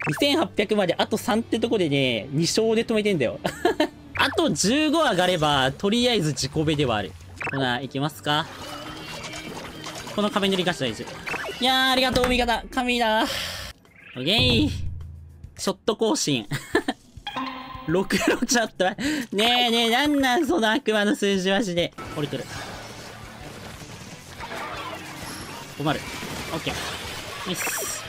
2800まであと3ってとこでね、2勝で止めてんだよ。あと15上がれば、とりあえず自己ベではある。ほな、行きますか。この壁塗りガチ大事。いやー、ありがとう、味方。神だ。オッケー。ショット更新。66ちょっと待って。ねえねえ、なんなんその悪魔の数字マジで。降りてる。困る。オッケー。ナイス。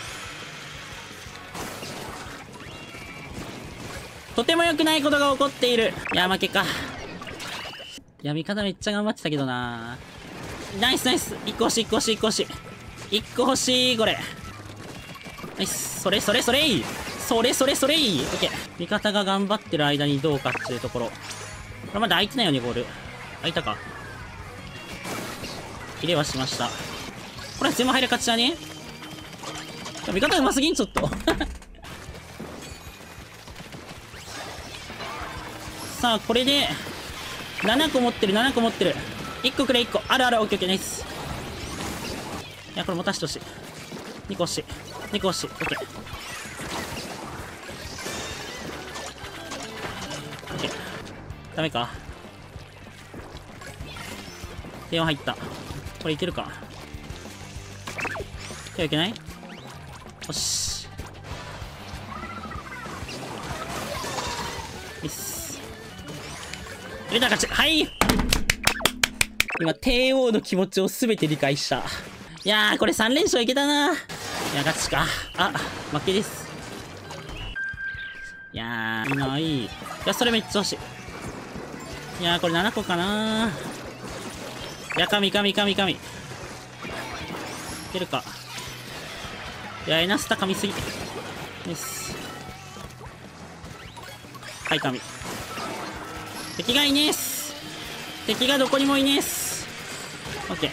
とても良くないことが起こっている。いや、負けか。いや、味方めっちゃ頑張ってたけどな。ナイスナイス。1個欲しい、1個欲しい、1個欲しい。1個欲しい、これ。ナイス。それそれそれいい。それそれそれいい。オッケー。味方が頑張ってる間にどうかっていうところ。これまだ空いてないよね、ゴール。空いたか。入れはしました。これ全部入る勝ちだね。味方うますぎん、ちょっと。さあ、これで、7個持ってる、7個持ってる。1個くれ、1個。あるある、オッケーオッケー、ナイス。いや、これ持たしてほしい。2個欲しい。2個欲しい。オッケー。オッケー。ダメか。電話入った。これいけるか。いけない？よし。いいっす。入れた勝ち。はい。今、帝王の気持ちをすべて理解した。いやー、これ3連勝いけたな。いや、勝ちか。あ、負けです。いやー、いない。いや、それめっちゃ欲しい。いやー、これ7個かな。いや、神。いけるか。いや、エナスタ神すぎ。です。はい、神。敵がいねえっす。敵がどこにもいねえっす。オッケー。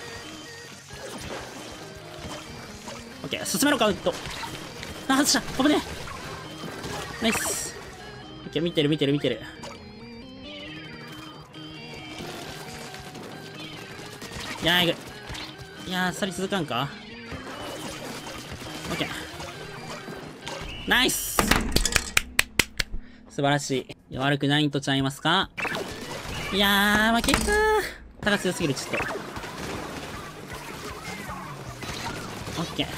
オッケー、進めろか、ウッド。あ、外した。危ねえ。ナイス。オッケー、見てる。いやー、いく。いやー、さり続かんか。オッケー。ナイス。素晴らしい。いや、悪くないんとちゃいますか。いやー、負けたー。高強すぎる、ちょっと。オッケー。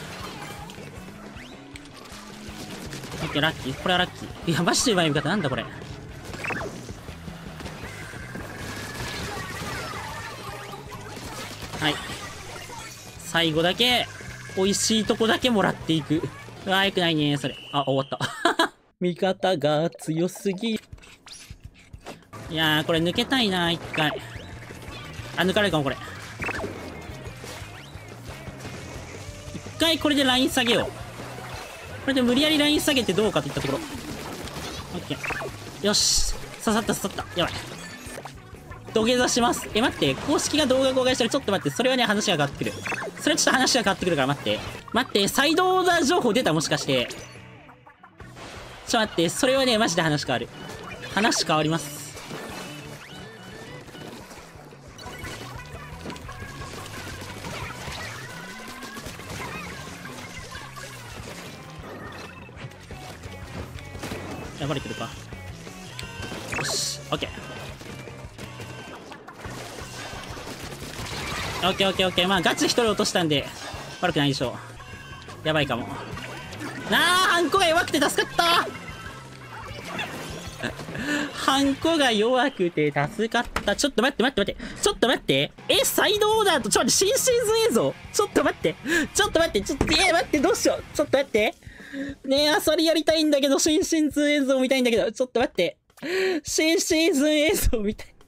オッケー、ラッキー。これはラッキー。いや、マジでうまい味方。なんだこれ。はい。最後だけ、美味しいとこだけもらっていく。うわー、よくないね、それ。あ、終わった。味方が強すぎ。いやー、これ抜けたいな、一回。あ、抜かれるかも、これ。一回これでライン下げよう。これで無理やりライン下げてどうかといったところ。オッケー。よし。刺さった。やばい。土下座します。待って。公式が動画公開したらちょっと待って。それはね、話が変わってくる。それはちょっと話が変わってくるから待って。待って。サイドオーダー情報出たもしかして。待って。それはね、マジで話変わる。話変わります。バレてるか。よし、オッケー。オッケー。まあ、ガチ一人落としたんで、悪くないでしょう。やばいかも。ハンコが弱くて助かったハンコが弱くて助かった。ちょっと待って。ちょっと待って。サイドオーダーと、ちょっと待って、新シーズン映像。ちょっと待って。待って、どうしよう。ちょっと待って。ねえ、それやりたいんだけど、新シーズン映像見たいんだけど、ちょっと待って。新シーズン映像見たい。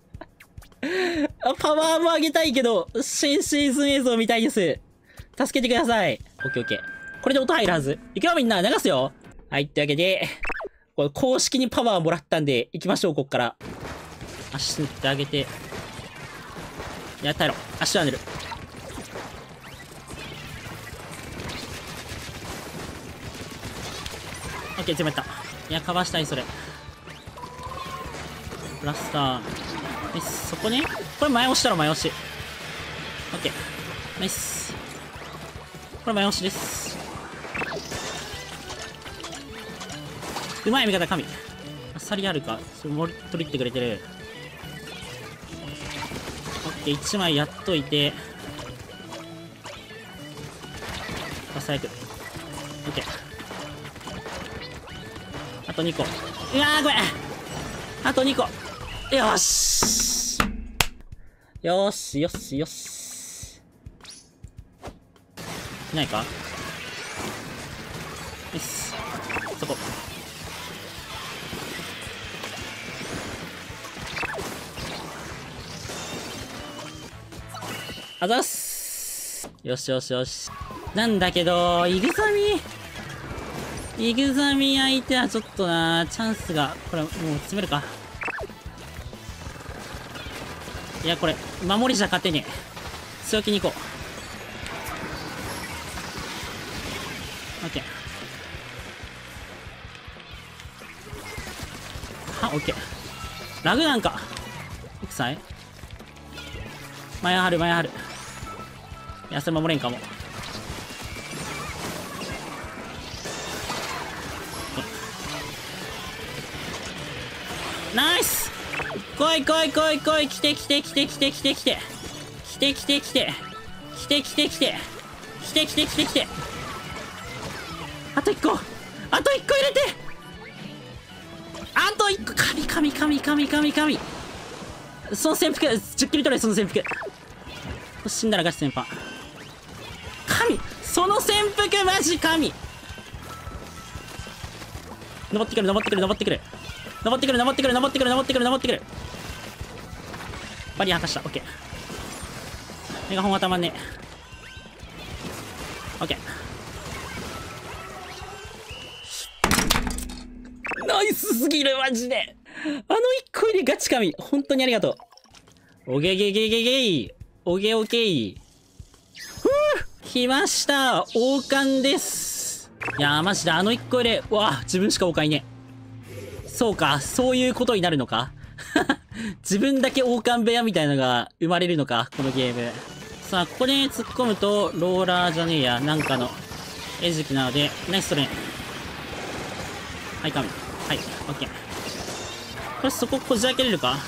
パワーも上げたいけど、新シーズン映像見たいです。助けてください。オッケー。これで音入るはず。いくよみんな、流すよ。はい、というわけで、これ公式にパワーもらったんで、行きましょう、こっから。足塗ってあげて。やったやろ。足は塗る。オッケー、全部やった。いや、かわしたい、それ。ブラスター。ナイス。そこね。これ前押したら前押し。オッケー。ナイス。これ前押しです。 うまい味方、神。あっさりあるか。取りってくれてる。オッケー、1枚やっといて。最悪。オッケー。あと2個。うわー、ごめん。あと2個。よーし。よーし、よし、よし。いないか？よし。そこ。あざっす。よしよしよし。なんだけど、イグザミ相手はちょっとな、チャンスが、これもう詰めるか。いや、これ、守りじゃ勝てねえ。強気に行こう。オッケー。は、オッケー。ラグなんか。いくさい前張る。いや、それ守れんかも。ナイス！来い！来て！あと1個入れて！あと1個！神！その潜伏、10キロ取れ、その潜伏。死んだらガチ先輩。神！その潜伏マジ神！登ってくる。バリア剥がした。オッケー。メガホンはたまんねえ。オッケー。ナイスすぎる、マジで。あの1個入れガチ神。本当にありがとう。おげげげげげい。おげおけい。来ました。王冠です。いやー、マジであの1個入れ。うわ、自分しか王冠いねえ。そうか、そういうことになるのか自分だけ王冠部屋みたいのが生まれるのか、このゲーム。さあ、ここで突っ込むと、ローラーじゃねえや、なんかの餌食なので、ナイストレーン。はい、神。はい、オッケー。これそここじ開けれるか？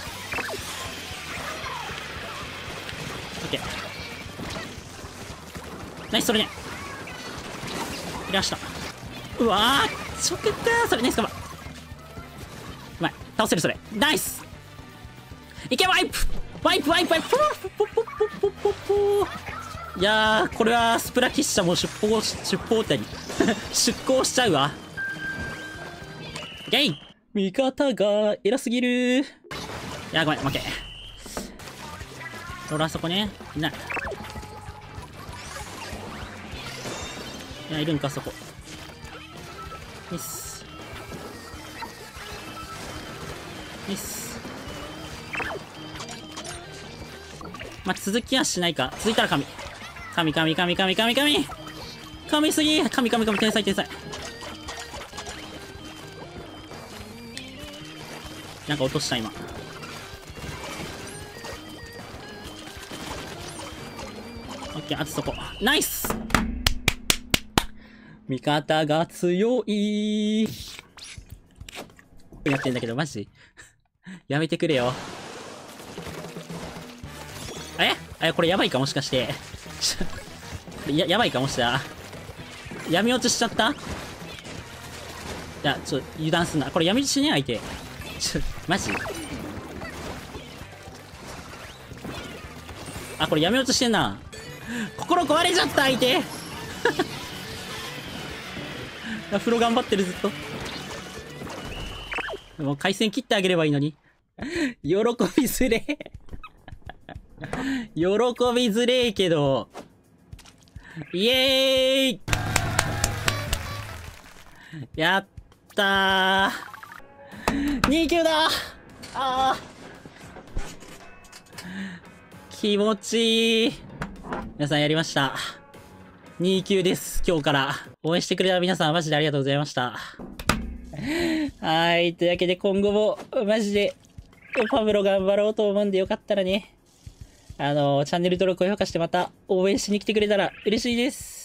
オッケー。ナイストレーン。入れました。うわー、直かそれナイスカバー。うまい。倒せる、それ。ナイス！いけ、ワイプ！いやー、これはスプラキッシャも出航ったり出航しちゃうわ。ゲイ！味方が偉すぎる。いやー、ごめん、負け。ローラーそこね。いない。いや、いるんか、そこ。ミス。まあ、続きはしないか。続いたら神すぎ！神、天才。なんか落とした、今。オッケー、あとそこ。ナイス！味方が強い。やってんだけど、マジやめてくれよ。これやばいかもしかして。やばいかもしら。闇落ちしちゃった？いや、油断すんな。これ闇落ちしねえ、相手。マジ？あ、これ闇落ちしてんな。心壊れちゃった、相手。風呂頑張ってる、ずっと。もう回線切ってあげればいいのに。喜びづれえ。喜びづれえけど。イエーイ！やったー。2級だ！気持ちいい。皆さんやりました。2級です。今日から。応援してくれた皆さんマジでありがとうございました。はい。というわけで今後もマジでパブロ頑張ろうと思うんでよかったらね。チャンネル登録、高評価してまた応援しに来てくれたら嬉しいです。